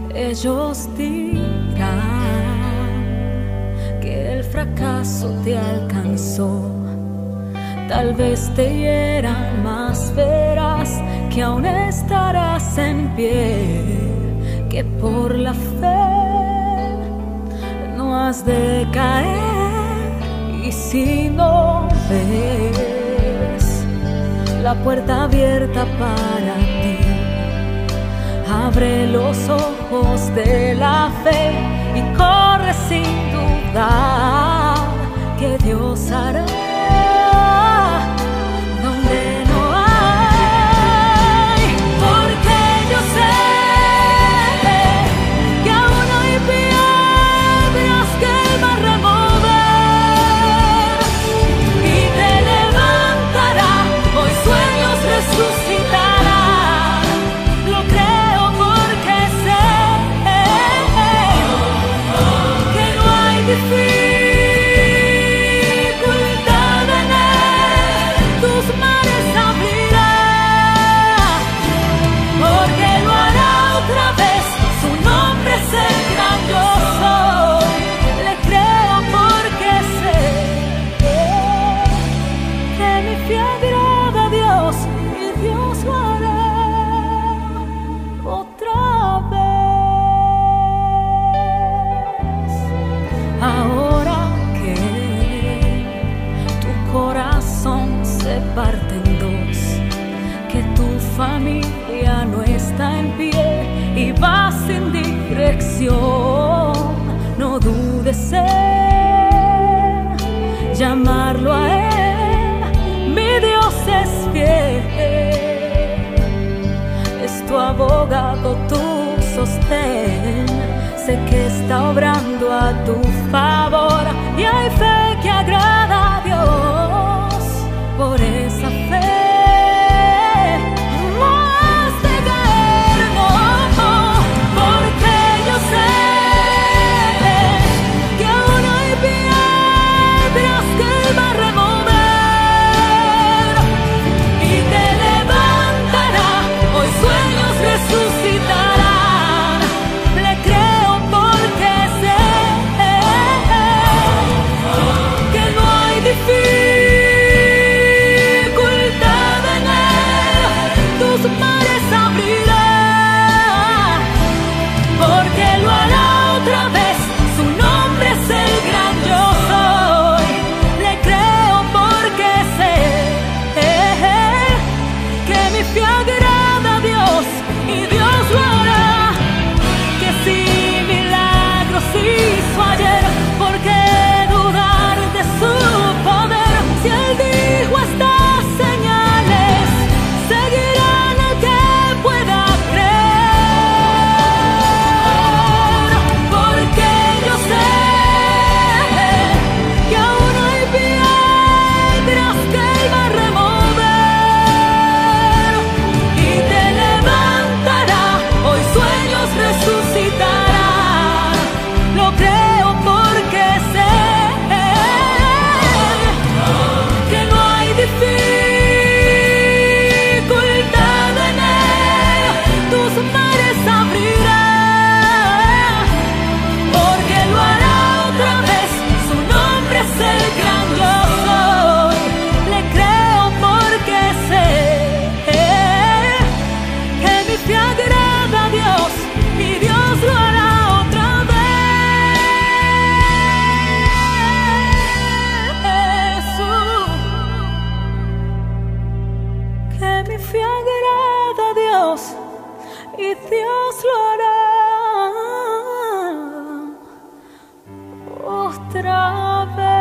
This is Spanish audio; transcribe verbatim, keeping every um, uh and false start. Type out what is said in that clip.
Ellos dirán que el fracaso te alcanzó. Tal vez te hieran, mas verás que aún estarás en pie, que por la fe no has de caer. Y si no ves la puerta abierta para ti, abre los ojos de la fe y corre sin dudar que Dios hará donde no hay. Porque yo sé que aún hay piedras que Él va a remover y te levantará, hoy sueños resucitará. Lo creo porque sé que no hay dificultad en Él, tus mares abrirá, porque lo hará otra vez, su nombre es el gran yo soy. Le creo porque sé que mi fe agrada a Dios y Dios lo hará otra vez. Ahora que tu corazón se parte en dos, que tu familia no está en pie y va sin dirección, no dudes en llamarlo a Él. Mi Dios es fiel, es tu abogado, tu sostén. Sé que está obrando a tu favor y hay fe que agrada a Dios. Por esa fe no has de caer, no, porque yo sé que aún hay piedras que Él va a remover y te levantará, hoy sueños resucitarán. Le creo porque sé que no hay dificultad en Él, tus mares abrirá, porque lo hará otra vez, su nombre es el gran yo soy. Le creo porque sé que mi fe agrada a Dios y Dios lo hará. Que si milagros hizo ayer, ¿por qué dudar de su poder? Si Él dijo estas señales, seguirán al que pueda creer. Porque yo sé que aún hay piedras que Él va a remover y te levantará, hoy sueños resucitarán. Lo creo porque sé que no hay dificultad en Él, tus mares abrirá, porque lo hará otra vez, su nombre es el gran yo soy. Le creo porque sé que mi fe agrada a Dios y Dios lo hará otra vez. Que mi fe agrada a Dios y Dios lo hará otra vez.